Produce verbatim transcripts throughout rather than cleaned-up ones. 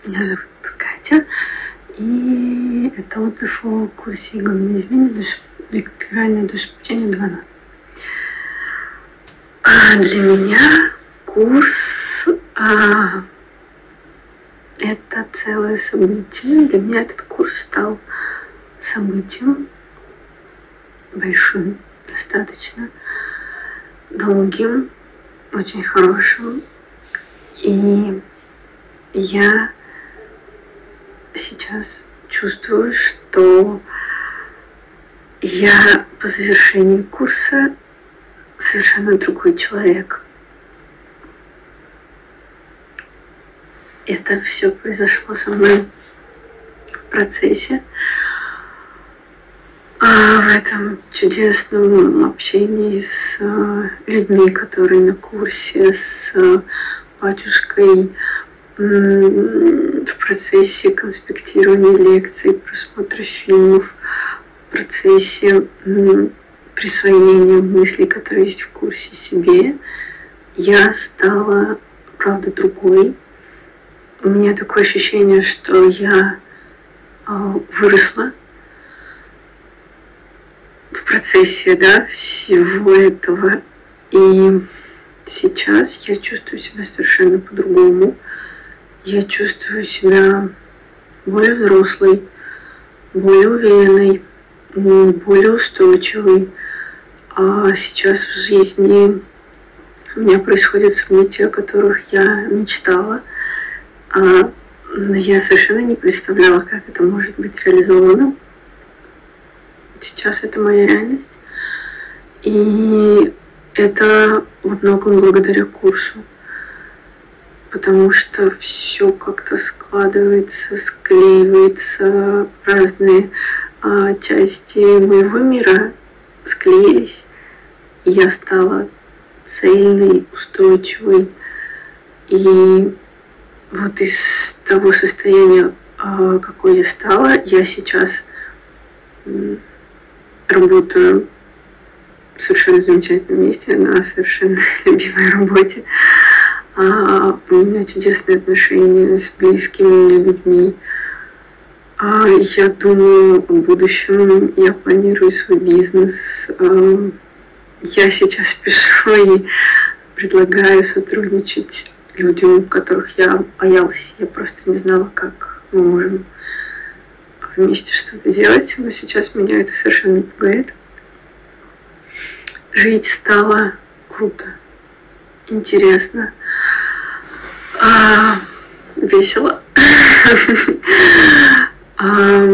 Меня зовут Катя, и это отзыв о курсе гомоизменения интегральное душеобучение два ноль. А для меня курс а, это целое событие. Для меня этот курс стал событием большим, достаточно долгим, очень хорошим. И я сейчас чувствую, что я по завершении курса совершенно другой человек. Это все произошло со мной в процессе. А в этом чудесном общении с людьми, которые на курсе, с батюшкой, в процессе конспектирования лекций, просмотра фильмов, в процессе присвоения мыслей, которые есть в курсе, себе, я стала, правда, другой. У меня такое ощущение, что я выросла в процессе, да, всего этого. И сейчас я чувствую себя совершенно по-другому. Я чувствую себя более взрослой, более уверенной, более устойчивой. А сейчас в жизни у меня происходят события, о которых я мечтала. А я совершенно не представляла, как это может быть реализовано. Сейчас это моя реальность. И это во многом благодаря курсу. Потому что все как-то складывается, склеивается, разные а, части моего мира склеились. И я стала цельной, устойчивой. И вот из того состояния, а, какой я стала, я сейчас м, работаю в совершенно замечательном месте, на совершенно любимой работе. А, у меня чудесные отношения с близкими мне людьми. А, я думаю о будущем, я планирую свой бизнес. А, я сейчас пишу и предлагаю сотрудничать людям, которых я боялась. Я просто не знала, как мы можем вместе что-то делать, но сейчас меня это совершенно не пугает. Жить стало круто, интересно, а, весело. а,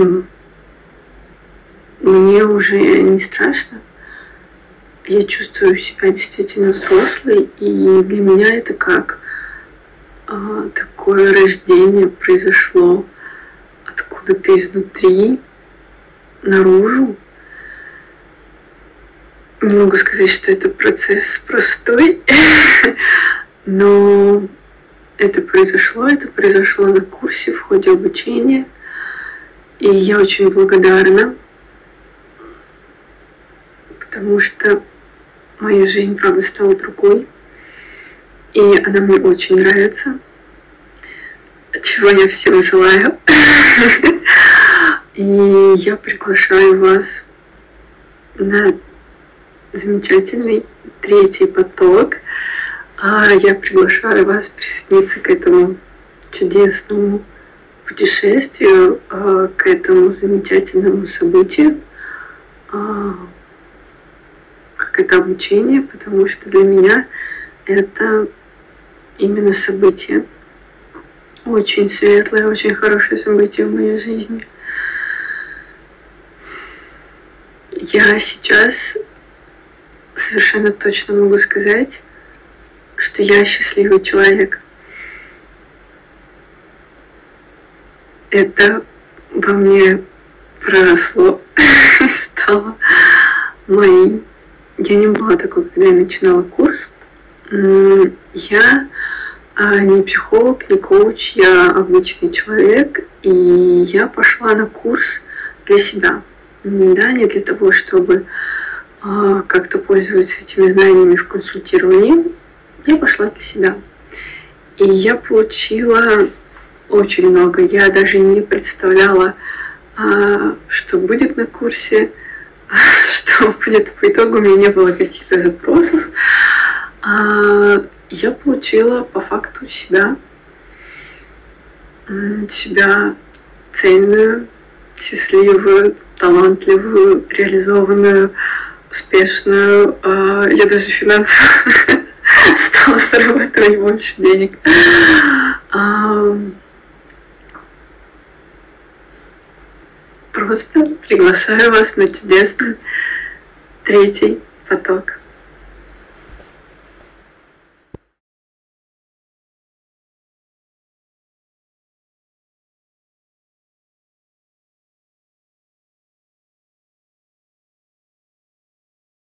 мне уже не страшно. Я чувствую себя действительно взрослой, и для меня это как а, такое рождение произошло откуда-то изнутри, наружу. Не могу сказать, что это процесс простой, но это произошло, это произошло на курсе в ходе обучения, и я очень благодарна, потому что моя жизнь, правда, стала другой, и она мне очень нравится, чего я всем желаю. И я приглашаю вас на замечательный третий поток. А я приглашаю вас присоединиться к этому чудесному путешествию, к этому замечательному событию, как это обучение, потому что для меня это именно событие. Очень светлое, очень хорошее событие в моей жизни. Я сейчас совершенно точно могу сказать, что я счастливый человек. Это во мне проросло, стало моим. Я не была такой, когда я начинала курс. Я не психолог, не коуч, я обычный человек, и я пошла на курс для себя. Да, не для того, чтобы а, как-то пользоваться этими знаниями в консультировании. Я пошла для себя. И я получила очень много. Я даже не представляла, что будет на курсе, что будет по итогу. У меня не было каких-то запросов. Я получила по факту себя, себя цельную, счастливую, талантливую, реализованную, успешную. Я даже финансово стала зарабатывать больше денег. Просто приглашаю вас на чудесный третий поток.